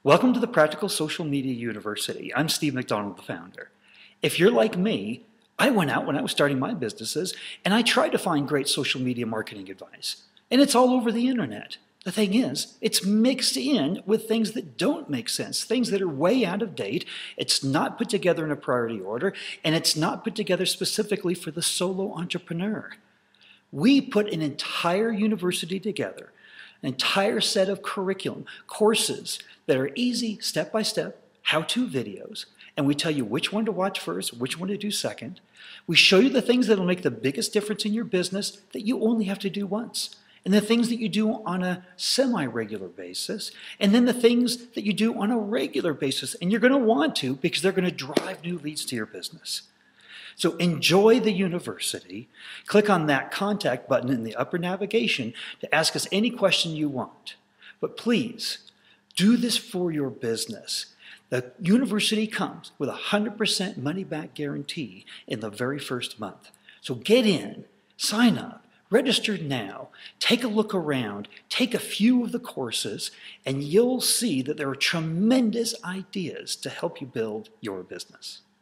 Welcome to the Practical Social Media University. I'm Steve McDonald, the founder. If you're like me, I went out when I was starting my businesses and I tried to find great social media marketing advice. And it's all over the internet. The thing is, it's mixed in with things that don't make sense, things that are way out of date. It's not put together in a priority order, and it's not put together specifically for the solo entrepreneur. We put an entire university together, an entire set of curriculum, courses that are easy, step-by-step, how-to videos, and we tell you which one to watch first, which one to do second. We show you the things that will make the biggest difference in your business that you only have to do once, and the things that you do on a semi-regular basis, and then the things that you do on a regular basis, and you're going to want to because they're going to drive new leads to your business. So enjoy the university. Click on that contact button in the upper navigation to ask us any question you want. But please, do this for your business. The university comes with a 100% money-back guarantee in the very first month. So get in, sign up, register now, take a look around, take a few of the courses, and you'll see that there are tremendous ideas to help you build your business.